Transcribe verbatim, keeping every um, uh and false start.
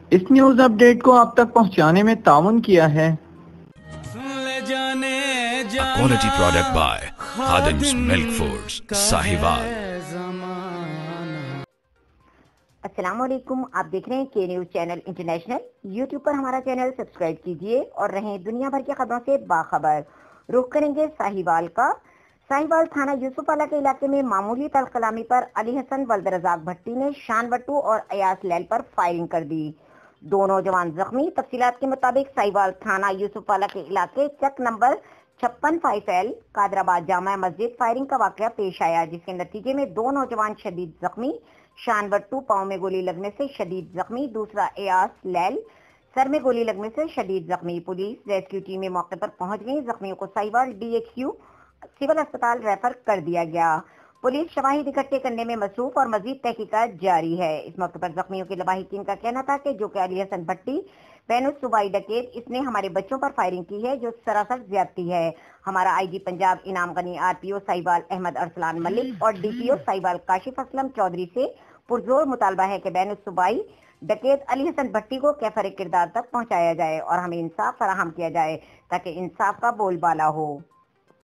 اس news update کو آپ تک پہنچانے میں تعاون کیا ہے A quality product by Khadim's Milk Foods, Sahiwal. السلام علیکم، آپ دیکھ رہے ہیں کے نیوز چینل انٹرنیشنل۔ یوٹیوب پر ہمارا چینل سبسکرائب کیجئے اور رہیں دنیا بھر کی خبروں سے باخبر۔ رخ کریں گے ساہیوال کا۔ ساہیوال تھانہ یوسف والا کے علاقے میں معمولی تلخ کلامی پر علی حسن ولد رزاق بھٹی نے شان بٹو اور ایاز لیل پر فائرنگ کر دی۔ دو نوجوان زخمی۔ تفصیلات کے مطابق ساہیوال تھانہ یوسف والا کے علاقے چک نمبر چھپن five L Qadirabad Jama Masjid firing کا واقعہ پیش آیا، جس کے نتیجے میں دو نوجوان شدید زخمی۔ شان بٹو پاؤں میں گولی لگنے سے شدید زخمی، دوسرا ایاز لیل سر میں گولی لگنے سے شدید زخمی۔ پولیس ریسکیو ٹیمیں موقع پر پہنچ گئی، زخمیوں کو ساہیوال ڈی ایچ کیو سول اسپتال ریفر کر دیا گیا۔ پولیس شواہد اکٹھے کرنے میں مصروف اور مزید تحقیقات جاری ہے۔ اس موقع پر زخمیوں کے لواحقین کا کہنا تھا کہ جو کہ علی حسن بھٹی بین الصوبائی ڈکیت، اس نے ہمارے بچوں پر فائرنگ کی ہے جو سراسر زیادتی ہے۔ ہمارا آئی G Punjab Inam Ghani, R P O Sahiwal Ahmad Arsalan Malik اور D P O Sahiwal Kashif Aslam Chaudhry سے پرزور مطالبہ ہے کہ بین الصوبائی ڈکیت علی حسن بھٹی کو کیفر کردار تک پہنچایا جائے اور ہمیں انصاف فراہم کیا جائے تاکہ انصاف کا بول بالا ہو۔